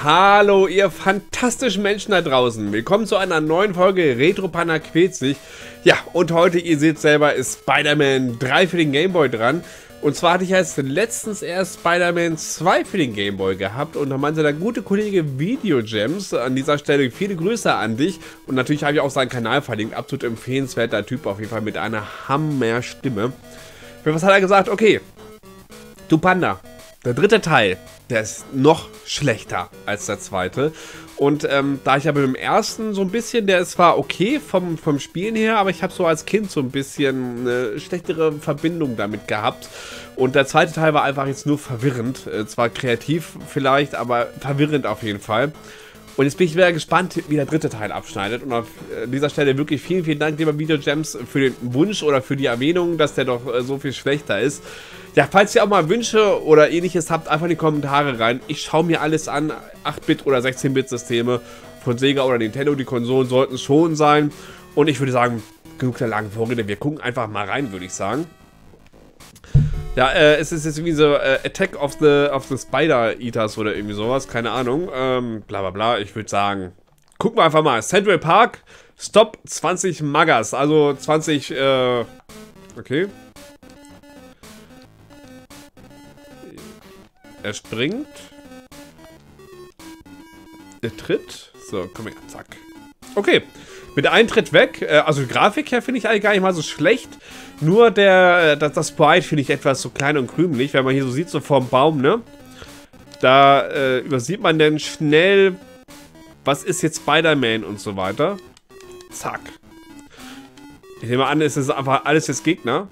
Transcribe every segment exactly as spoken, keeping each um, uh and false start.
Hallo ihr fantastischen Menschen da draußen. Willkommen zu einer neuen Folge Retro Panda quält sich. Ja, und heute, ihr seht selber, ist Spider-Man drei für den Game Boy dran. Und zwar hatte ich jetzt letztens erst Spider-Man zwei für den Game Boy gehabt. Und da meinte der gute Kollege Video Gems an dieser Stelle viele Grüße an dich. Und natürlich habe ich auch seinen Kanal verlinkt. Absolut empfehlenswerter Typ auf jeden Fall mit einer Hammer-Stimme. Für was hat er gesagt? Okay, du Panda, der dritte Teil, der ist noch schlechter als der zweite. Und ähm, da ich aber mit dem ersten so ein bisschen, der ist zwar okay vom, vom Spielen her, aber ich habe so als Kind so ein bisschen eine schlechtere Verbindung damit gehabt. Und der zweite Teil war einfach jetzt nur verwirrend. Äh, zwar kreativ vielleicht, aber verwirrend auf jeden Fall. Und jetzt bin ich wieder gespannt, wie der dritte Teil abschneidet. Und auf dieser Stelle wirklich vielen, vielen Dank, lieber Video Gems, für den Wunsch oder für die Erwähnung, dass der doch äh, so viel schlechter ist. Ja, falls ihr auch mal Wünsche oder ähnliches habt, einfach in die Kommentare rein. Ich schaue mir alles an. acht Bit oder sechzehn Bit Systeme von Sega oder Nintendo, die Konsolen sollten es schon sein. Und ich würde sagen, genug der langen Vorrede. Wir gucken einfach mal rein, würde ich sagen. Ja, äh, es ist jetzt wie so äh, Attack of the, of the Spider Eaters oder irgendwie sowas, keine Ahnung. Ähm, bla bla bla, ich würde sagen, gucken wir einfach mal. Central Park, Stop zwanzig Magas, also zwanzig, äh, okay. Er springt. Er tritt. So, komm her, zack. Okay, mit einem Tritt weg. Äh, also die Grafik her finde ich eigentlich gar nicht mal so schlecht. Nur der, das, das Sprite finde ich etwas so klein und krümelig. Wenn man hier so sieht, so vorm Baum, ne? Da äh, übersieht man dann schnell, was ist jetzt Spider-Man und so weiter. Zack. Ich nehme an, es ist einfach alles jetzt Gegner.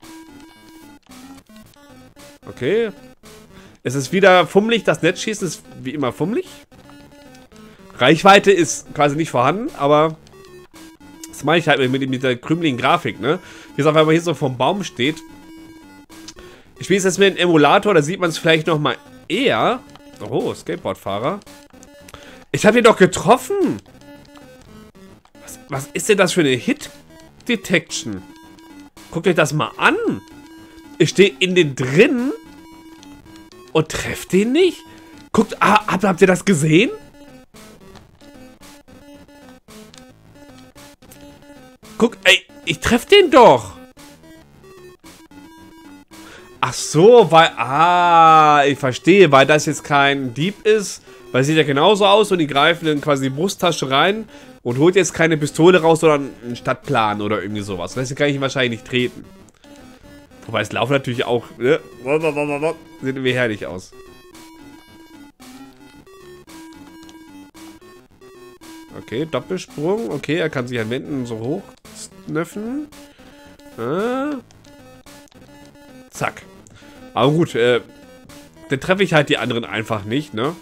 Okay. Es ist wieder fummelig, das Netzschießen ist wie immer fummelig. Reichweite ist quasi nicht vorhanden, aber das meine ich halt mit, mit der krümeligen Grafik, ne? Wie gesagt, wenn man hier so vom Baum steht. Ich spiele es jetzt mit einem Emulator, da sieht man es vielleicht noch mal eher. Oh, Skateboardfahrer. Ich habe ihn doch getroffen. Was, was ist denn das für eine Hit-Detection? Guckt euch das mal an. Ich stehe in den drin und treffe den nicht. Guckt, ah, habt, habt ihr das gesehen? Guck, ey, ich treffe den doch. Ach so, weil, ah, ich verstehe, weil das jetzt kein Dieb ist, weil es sieht ja genauso aus und die greifen dann quasi die Brusttasche rein und holt jetzt keine Pistole raus, sondern einen Stadtplan oder irgendwie sowas. Deswegen kann ich ihn wahrscheinlich nicht treten. Wobei es laufen natürlich auch, ne? Sieht irgendwie herrlich aus. Okay, Doppelsprung. Okay, er kann sich an Wänden so hoch snöffen. Ah. Zack. Aber gut, äh, dann treffe ich halt die anderen einfach nicht, ne?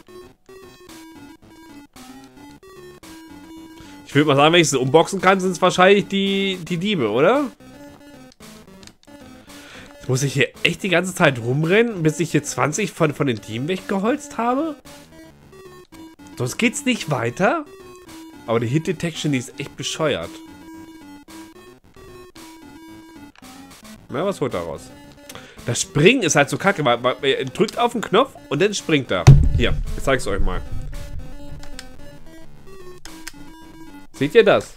Ich würde mal sagen, wenn ich sie unboxen kann, sind es wahrscheinlich die, die Diebe, oder? Jetzt muss ich hier echt die ganze Zeit rumrennen, bis ich hier zwanzig von, von den Dieben weggeholzt habe? Sonst geht's nicht weiter? Aber die Hit Detection, die ist echt bescheuert. Na, was holt er raus? Das Springen ist halt so kacke, weil, weil er drückt auf den Knopf und dann springt er. Hier, ich zeig's euch mal. Seht ihr das?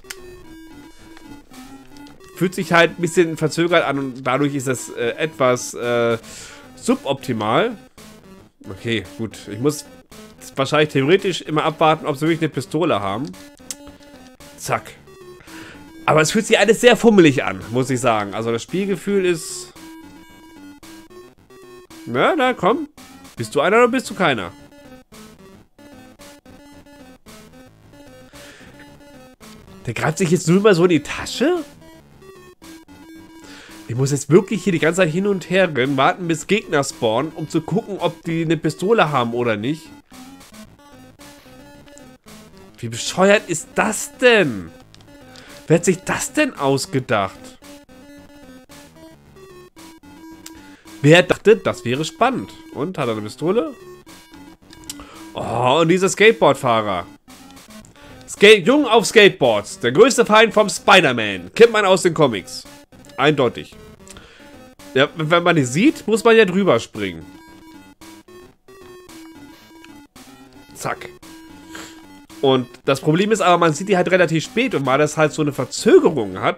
Fühlt sich halt ein bisschen verzögert an und dadurch ist das äh, etwas äh, suboptimal. Okay, gut. Ich muss wahrscheinlich theoretisch immer abwarten, ob sie wirklich eine Pistole haben. Zack. Aber es fühlt sich alles sehr fummelig an, muss ich sagen. Also das Spielgefühl ist... Na, na, komm. Bist du einer oder bist du keiner? Der greift sich jetzt nur mal so in die Tasche? Ich muss jetzt wirklich hier die ganze Zeit hin und her rennen, warten bis Gegner spawnen, um zu gucken, ob die eine Pistole haben oder nicht. Wie bescheuert ist das denn? Wer hat sich das denn ausgedacht? Wer dachte, das wäre spannend? Und, hat er eine Pistole? Oh, und dieser Skateboardfahrer. Skate Jung auf Skateboards. Der größte Feind vom Spider-Man. Kennt man aus den Comics. Eindeutig. Ja, wenn man die sieht, muss man ja drüber springen. Zack. Und das Problem ist aber, man sieht die halt relativ spät und weil das halt so eine Verzögerung hat,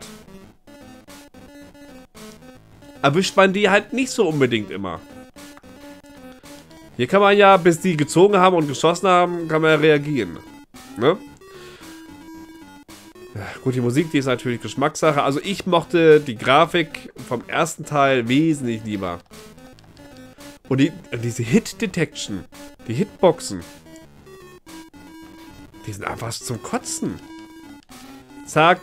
erwischt man die halt nicht so unbedingt immer. Hier kann man ja, bis die gezogen haben und geschossen haben, kann man ja reagieren. Ne? Ja, gut, die Musik, die ist natürlich Geschmackssache. Also ich mochte die Grafik vom ersten Teil wesentlich lieber. Und die, diese Hit-Detection, die Hitboxen, die sind einfach zum Kotzen. Zack.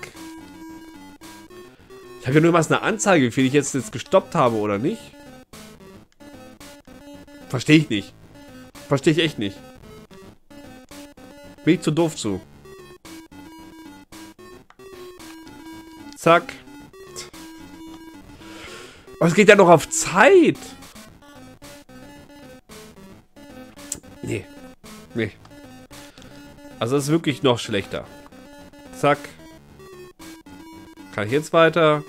Ich habe ja nur mal eine Anzeige, wie viel ich jetzt, jetzt gestoppt habe oder nicht. Verstehe ich nicht. Verstehe ich echt nicht. Bin ich zu doof zu. Zack. Aber es geht ja noch auf Zeit. Nee. Nee. Also das ist wirklich noch schlechter. Zack. Kann ich jetzt weiter?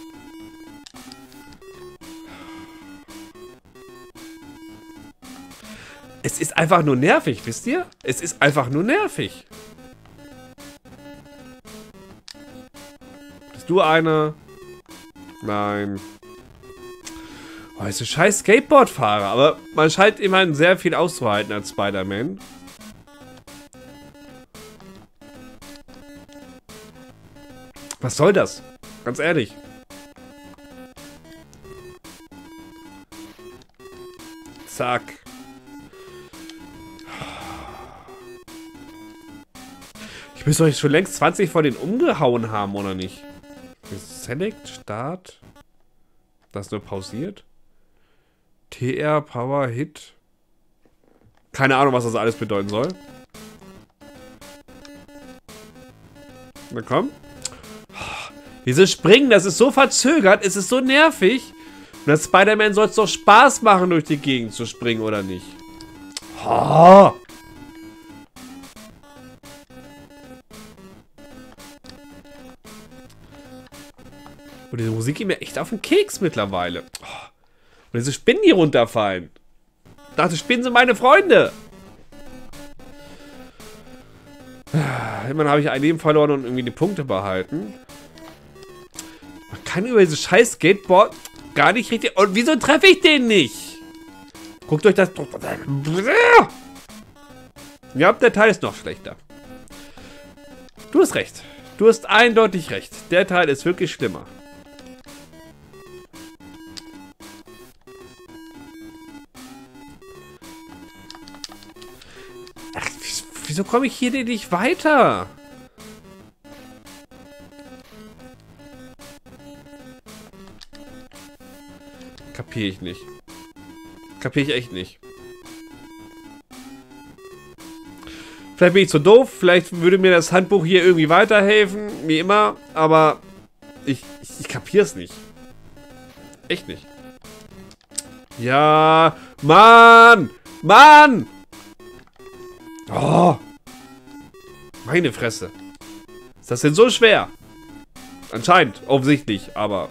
Es ist einfach nur nervig, wisst ihr? Es ist einfach nur nervig. Bist du einer? Nein. Oh, ist ein scheiß Skateboardfahrer, aber man scheint immerhin sehr viel auszuhalten als Spider-Man. Was soll das? Ganz ehrlich. Zack. Ich müsste euch schon längst zwanzig von denen umgehauen haben, oder nicht? Select, Start. Das nur pausiert. T R, Power, Hit. Keine Ahnung, was das alles bedeuten soll. Na komm. Dieses Springen, das ist so verzögert, es ist so nervig. Und das Spider-Man soll es doch Spaß machen, durch die Gegend zu springen, oder nicht? Oh. Und diese Musik geht mir echt auf den Keks mittlerweile. Oh. Und diese Spinnen, die runterfallen. Ich dachte, Spinnen sind meine Freunde. Immerhin habe ich ein Leben verloren und irgendwie die Punkte behalten. Man kann über dieses scheiß Skateboard gar nicht richtig... Und wieso treffe ich den nicht? Guckt euch das... Ja, der Teil ist noch schlechter. Du hast recht. Du hast eindeutig recht. Der Teil ist wirklich schlimmer. Ach, wieso komme ich hier denn nicht weiter? Kapiere ich nicht. Kapiere ich echt nicht. Vielleicht bin ich zu doof, vielleicht würde mir das Handbuch hier irgendwie weiterhelfen, wie immer, aber ich, ich, ich kapiere es nicht. Echt nicht. Ja, Mann! Mann! Oh! Meine Fresse. Ist das denn so schwer? Anscheinend, offensichtlich, aber...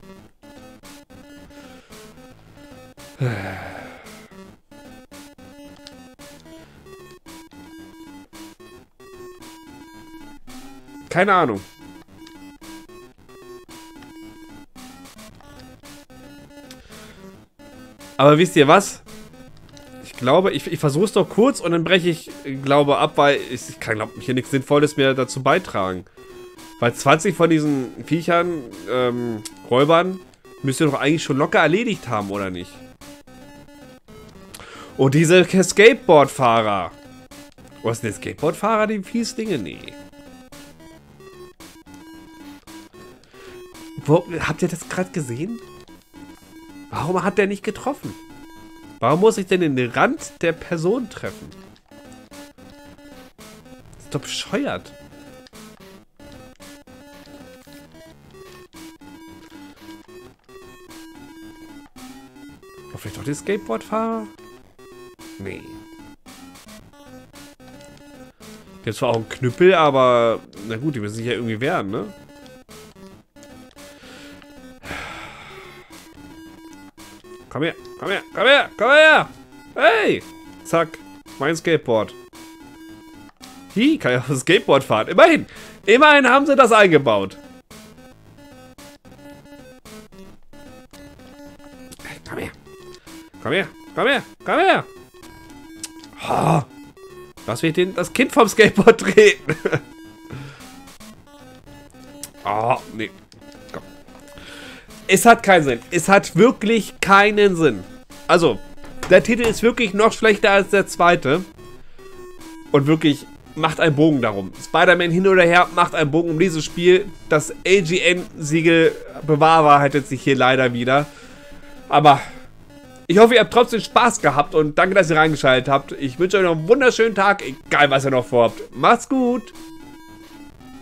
Keine Ahnung. Aber wisst ihr was? Ich glaube, ich, ich versuche es doch kurz und dann breche ich, glaube, ab, weil ich, ich kann, glaube hier nichts Sinnvolles mehr dazu beitragen. Weil zwanzig von diesen Viechern, ähm, Räubern, müsst ihr doch eigentlich schon locker erledigt haben, oder nicht? Und diese Skateboardfahrer. Was sind denn Skateboardfahrer, die fies Dinge? Nee. Wo, habt ihr das gerade gesehen? Warum hat der nicht getroffen? Warum muss ich denn den Rand der Person treffen? Das ist doch bescheuert. War vielleicht doch der Skateboardfahrer? Nee. Jetzt zwar auch ein Knüppel, aber na gut, die müssen sich ja irgendwie wehren, ne? Komm her, komm her, komm her, komm her! Hey! Zack, mein Skateboard. Hi, kann ja auf dem Skateboard fahren. Immerhin. Immerhin haben sie das eingebaut. Komm her. Komm her. Komm her. Komm her. Oh. Lass mich den, das Kind vom Skateboard treten. Oh, nee. Komm. Es hat keinen Sinn. Es hat wirklich keinen Sinn. Also, der Titel ist wirklich noch schlechter als der zweite. Und wirklich, macht einen Bogen darum. Spider-Man hin oder her, macht einen Bogen um dieses Spiel. Das A G N-Siegel bewahrheitet sich hier leider wieder. Aber ich hoffe, ihr habt trotzdem Spaß gehabt und danke, dass ihr reingeschaltet habt. Ich wünsche euch noch einen wunderschönen Tag, egal was ihr noch vorhabt. Macht's gut!